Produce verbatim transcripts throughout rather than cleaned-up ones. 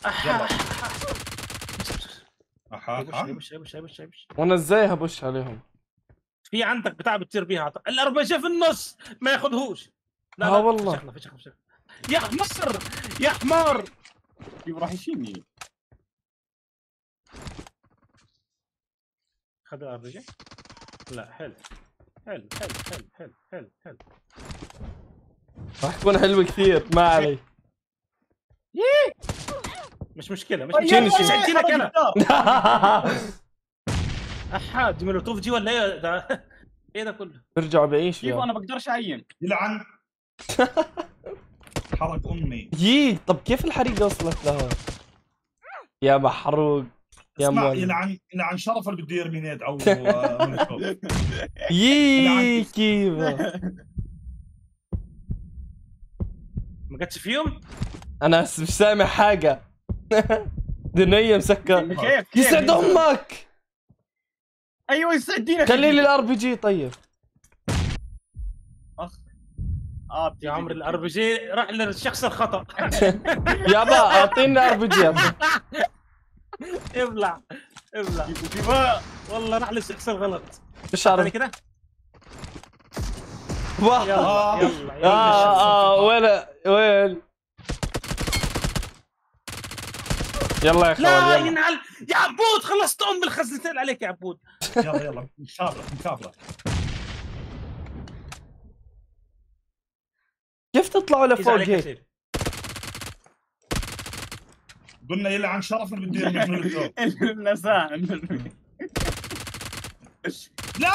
احا احا يبش يبش يبش يبش. وانا ازاي هبش عليهم؟ في عندك بتاع بتطير بيها الاربجه في النص ما ياخذهوش. لا ها لا والله. فشخنا فشخنا فشخنا يا حمار يا حمار. كيف راح يشيلني؟ خذ الاربجه. لا حلو حلو حلو حلو حلو حلو حلو. راح تكون حلوة كثير ما علي. مش مشكله مش شيني مشكله. شيني. ساعدتينك انا. احا دي مولوتوف جي ولا ايه ده؟ ايه ده كله؟ برجعوا بعيش كيف يا انا بقدرش اعين؟ يلعن حرق امي. يي. طب كيف الحريقة وصلت له؟ يا محروق يا اسمع مولد. يلعن يلعن شرف اللي بده يرمي نيد او آه، مولوتوف. يي كيف ما جاتش فيهم؟ انا مش سامع حاجة. دنيا مسكر. كيف كيف يسعد امك. ايوه يسعدينك. خلي لي الار بي جي طيب. اخ اه يا عمري الار بي جي راح للشخص الخطا. يابا اعطيني ار بي جي. ابلع ابلع. كيف والله راح للشخص الغلط. مش ثاني عارف كده. واه. يلا يلا يلا اه اه وين وين يلا يا لا خوال يلا. ينعل يا عبود خلصت ام بالخزنتين عليك يا عبود. يلا يلا مكابره مكابره. كيف تطلعوا كيس لفوق عليك يا هيك؟ سيف. قلنا يلعن شرف اللي بده يرمي مولوتوف. النساء. لا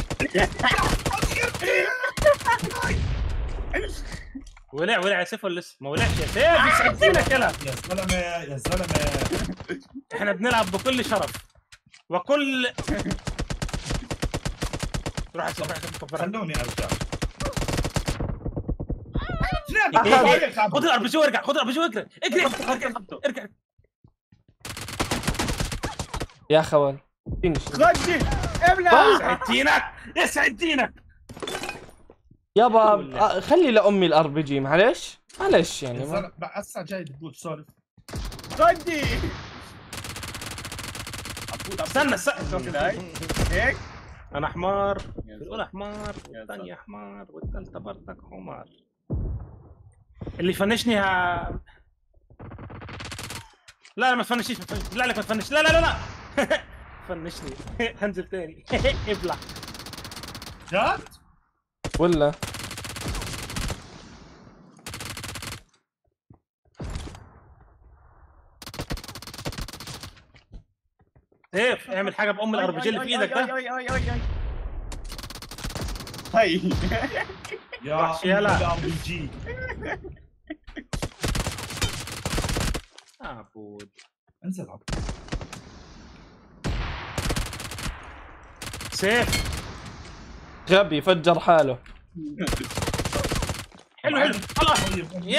ولع ولع يا سيف ولا لسه؟ ما ولعش يا سيف. يسعدينك يلا. يا زلمه يا زلمه. احنا بنلعب بكل شرف وكل. روح يا سيف روح يا سيف كفر. خلوني ارجع. خذ الار بي جي وارجع خذ الار بي جي وارجع اجري ارجع ارجع. يا خوال فينش. خدي ابلع. يسعدينك يسعدينك. يابا آه، خلي لامي الار بي جي معلش معلش يعني يا ما. زلمه هسه جاي تقول سولف. خدي. استنى استنى هيك انا حمار. يا الاولى حمار يا والثانيه حمار والثالثه برضك حمار. اللي فنشني ها. لا لا ما تفنشيش ما تفنشيش. لا لك ما تفنش. لا لا لا لا. فنشني. هنزل تاني. ابلع. جد؟ ولا سيف اعمل حاجه بام الار بي جي اللي في ايدك ده. هاي يا وحش يلا. الار بي جي. عبود انزل عبود. سيف غبي فجر حاله. حلو حلو خلاص. طيب يا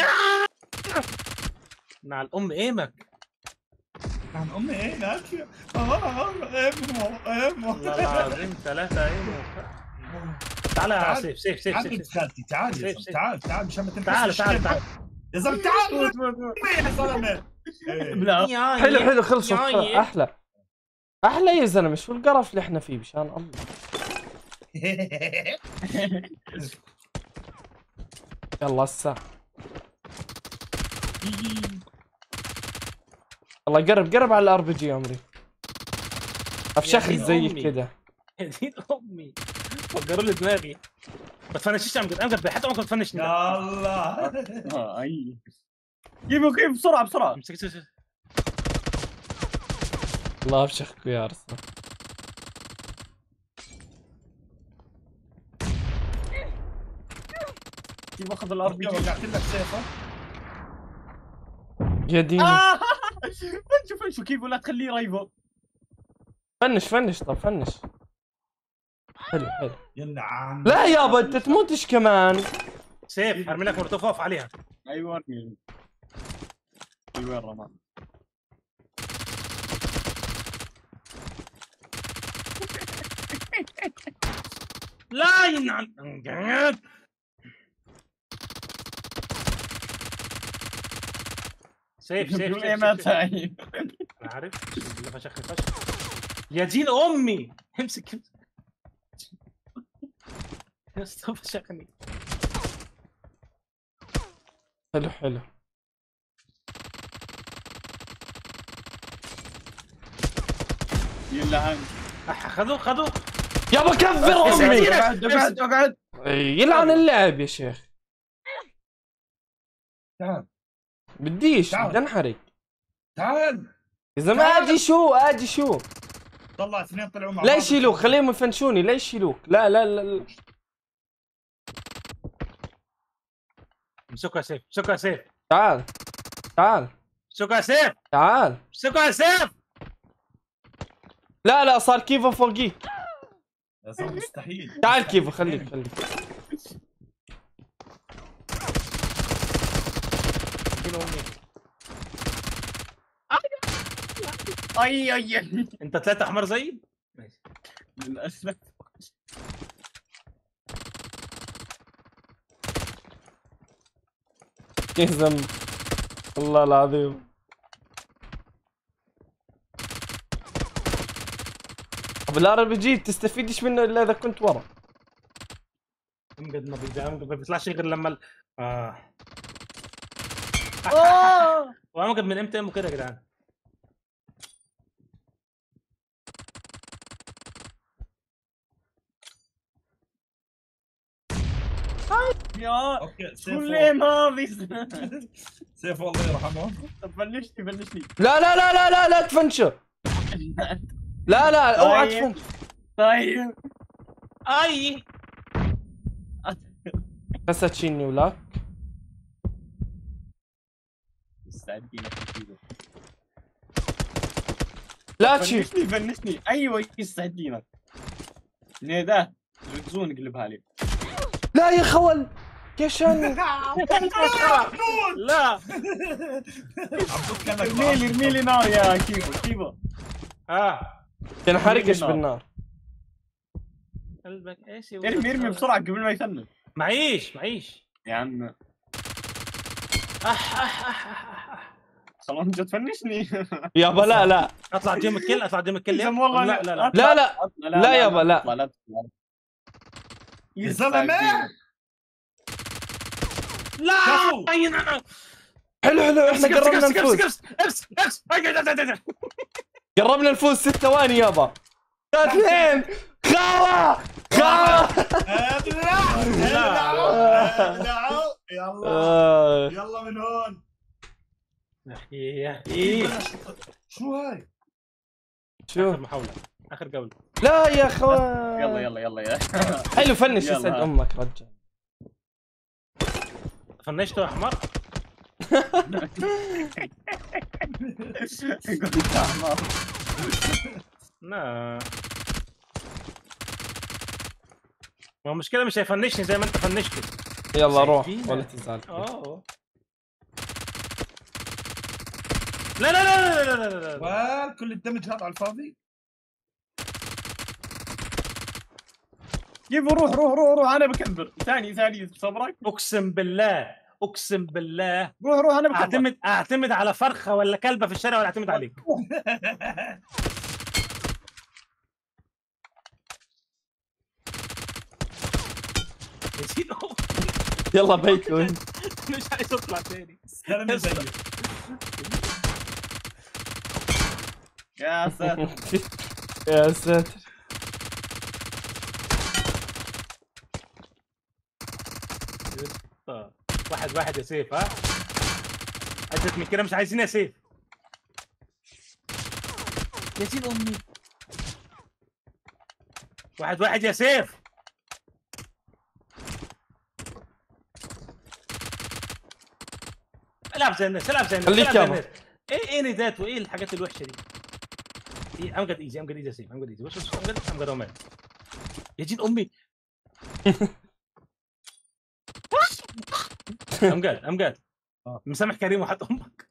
مع الام ايمك. عن امي ايه ناكي. اه امه امه. والله العظيم ثلاثه ايمو. تعال يا تعال. سيف سيف سيف تعال سيف بنت سيف. خالتي تعال يا سيف، زلمه سيف. تعال تعال مشان ما تنحس. تعال تعال تعال. يا زلمه تعال يا زلمه. إيه. ابلع. حلو حلو خلصوا ياي. احلى احلى يا زلمه. شو القرف اللي احنا فيه مشان الله. يلا هسه والله قرب قرب على الار بي جي عمري. افشخ دين زيك أمي. كذا. يا دين امي فجروا لي دماغي. ما تفنشيش امجد امجد حتى عمرك ما تفنشني. يا الله. اه اي جيبوا كيف بسرعه بسرعه. امسك امسك امسك. الله افشخكوا يا ارسل. كيف اخذ الار بي جي. وقعت لك سيفه. يا ديني آه! فنشوا فنشوا كيف ولا تخليه رايفل. فنش فنش. طب فنش. حلو حلو. يلعن. لا يابا انت تموتش كمان. سيف ارمي لك مولوتوف اقف عليها. ايوه ارمي. وين رمى؟ لا ينعم امجد. سيف سيف يقول ايه سيف ما سيف. تعيب. انا عارف بالله فشخ فشخ يا دين امي امسك امسك. يا اسطى فشخني. حلو حلو. يلا هان. أح، خذوه خذوه. يابا كفر امي. اقعد اقعد اقعد. يلعن اللاعب يا شيخ. تعال بديش تعال. بدي انحرق. تعال اذا ما تعال. اجي شو اجي شو. طلع اثنين طلعوا مع لا بعض. يشيلوك خليهم يفنشوني لا يشيلوك لا لا لا, لا. امسكوا يا سيف امسكوا يا سيف تعال تعال امسكوا يا سيف تعال. امسكوا يا سيف. لا لا صار كيفو فوقيك. يا زلمه مستحيل. تعال كيفو خليك خليك. دين امي. اي اي اي. انت ثلاثة احمر زيي؟ ماشي. للاسف. يا ذنب والله العظيم. بالار بي جي تستفيدش منه الا اذا كنت ورا. امجد ما بيجي- ما بيطلعش غير لما ال... اه اوه. وامجد من امتى امه كده يا جدعان؟ يا اوكي سيف شو والله. الليم هذه؟ سيف والله يرحمه. طب بلشني بلشني. لا لا لا لا لا لا تفنشه. لا لا اوعى طيب. تفنش. طيب. اي فساتشيني ولاك. استعدي لك كذا. لا تشيل. فنشني فنشني ايوه يستعدي لك. نيدات ركزون قلبها لي. لا يا خول يا شان. لا عبود كان لك ارمي لي ارمي لي نار يا كيفو كيفو. اه تنحرقش بالنار. قلبك ايش ارمي ارمي بسرعه قبل ما يثنن. معيش معيش. يا عم اح اح اح اح اح خلاص انت تفنشني. يابا لا لا اطلع جيم الكل اطلع جيم الكل زم والله لا لا لا لا لا لا لا يابا، لا. تطلع، تطلع. يا زلمه لا شافوا. عين انا. حلو حلو احنا قربنا نفوز. امس امس امس قربنا نفوز ست ثواني يابا. اثنين خاوة خاوة. ابلع ابلع يلا آه. يلا من هون. يا اخي شو هاي؟ شو اخر محاولة اخر جولة. لا يا خوان. يلا يلا يلا يا حلو فنش يلا. يسعد امك رجال. فنشته يا حمار. قلت احمر. لا ما المشكلة مش هيفنشني زي ما انت فنشته. يلا روح شايفين؟ ولا تزعل. اه لا لا لا لا لا لا لا وكل الدمج هذا على الفاضي. كيفو روح روح روح روح انا بكبر. ثاني ثاني صبرك. اقسم بالله اقسم بالله روح روح انا بكبر. اعتمد اعتمد على فرخة ولا كلبة في الشارع ولا اعتمد عليك. يا سيدي يلا بيت وين. مش عايز اطلع تاني. زلمه زيك. يا ساتر. يا ساتر. آه. واحد واحد يا سيف ها. عدت من كده مش عايزين يا سيف. يا سيد امي. واحد واحد يا سيف. العب زي الناس العب زي الناس خليك العب زي يابا. الناس. ايه ايه ندات وايه الحاجات الوحشه دي. ايه امجد ايزي امجد ايزي يا سيف امجد ايزي. بص بص امجد امجد عمان. يا جين امي. امجد امجد مسامح كريم وحد امك.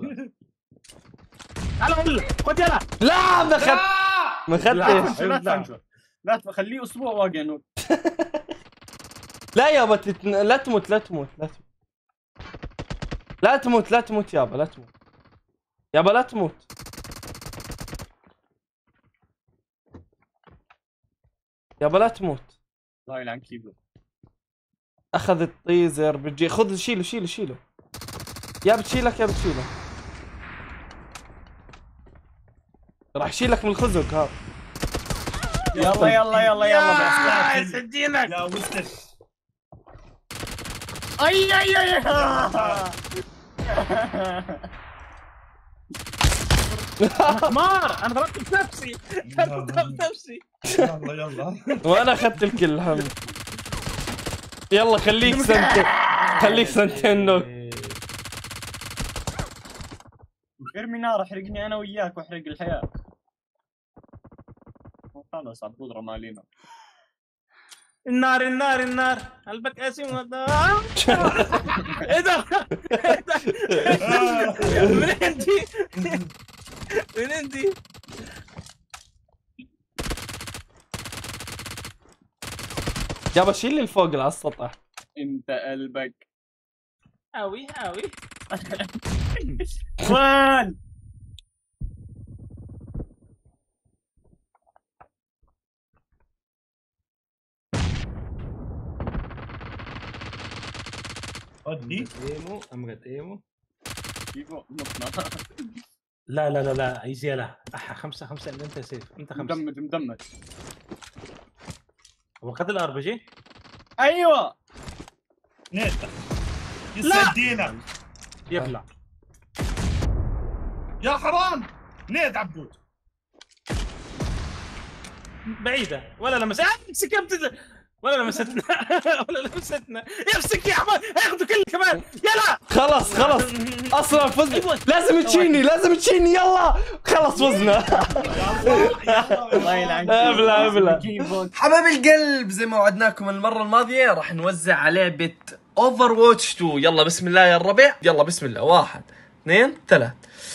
تعال اقول لك خد يلا. لا ما اخذت ما لا اخذتش. تفنشه، لا تفنشه. لا تخليه اسبوع واقع نوت. لا يابا تتن... لا تموت لا تموت لا تموت لا تموت لا تموت يابا لا تموت. يابا لا تموت. يابا لا تموت. الله يلعن كيبو. اخذ الطيزر بتجي. خذ شيله شيله شيله. يا بتشيلك يا بتشيله. راح شيلك من الخزق هذا. يلا يلا يلا يلا يا سجينك يا وستر. اي اي اي حمار. انا ضربت بنفسي. انا ضربت بنفسي. يلا يلا. وانا اخذت الكل الحمد. يلا خليك سنتين. خليك سنتين نوك. ارمي نار احرقني انا وياك واحرق الحياة. خلاص عبود رمى علينا. النار النار النار قلبك قاسي ومدار. ايه ده؟ ايه ده؟ منين دي؟ منين دي؟ يابا شيل اللي فوق على السطح. انت قلبك اوي اوي. وين؟ ودي. ايمو امجد ايمو. كيبو نطنا. لا لا لا لا ايزي. لا اح خمسة خمسة. اللي انت سيف. انت خمسة. مدمج مدمج. هو خذ الار بي جي. ايوه نيت. يسعد دينك. يبلع. يا حرام. نيت عبود. بعيدة ولا لمس. امسك يا بتد... ولا لمستنا. ولا لمستنا. يمسك يا حمار. هياخذوا كل كمان. يلا خلص خلص اصلا فزنا. لازم تشيني لازم تشيني. يلا خلص فزنا. الله يلعن ابلع ابلع. حبايب القلب، زي ما وعدناكم المرة الماضية راح نوزع على لعبة اوفر واتش تو. يلا بسم الله يا الربع. يلا بسم الله. واحد اثنين ثلاث.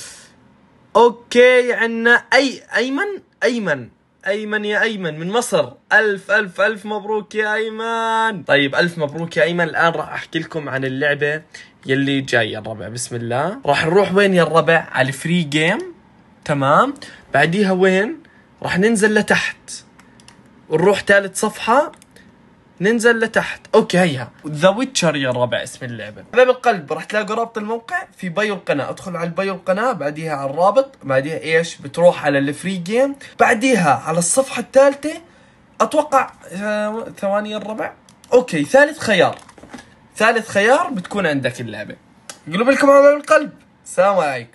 اوكي عنا اي ايمن ايمن ايمن يا ايمن من مصر. الف الف الف مبروك يا ايمن. طيب الف مبروك يا ايمن. الان راح احكي لكم عن اللعبة يلي جاي يا الربع. بسم الله. راح نروح وين يا الربع؟ على الفري جيم. تمام. بعديها وين؟ راح ننزل لتحت ونروح ثالث صفحة. ننزل لتحت. اوكي هيها ذا ويتشر يا الربع اسم اللعبة. حبايب القلب راح تلاقوا رابط الموقع في بايو القناة. ادخل على البايو القناة، بعديها على الرابط، بعديها ايش بتروح على الفري جيم، بعديها على الصفحة الثالثة اتوقع آه ثواني يا الربع. اوكي ثالث خيار. ثالث خيار بتكون عندك اللعبة. قلوب لكم حبايب القلب. السلام عليكم.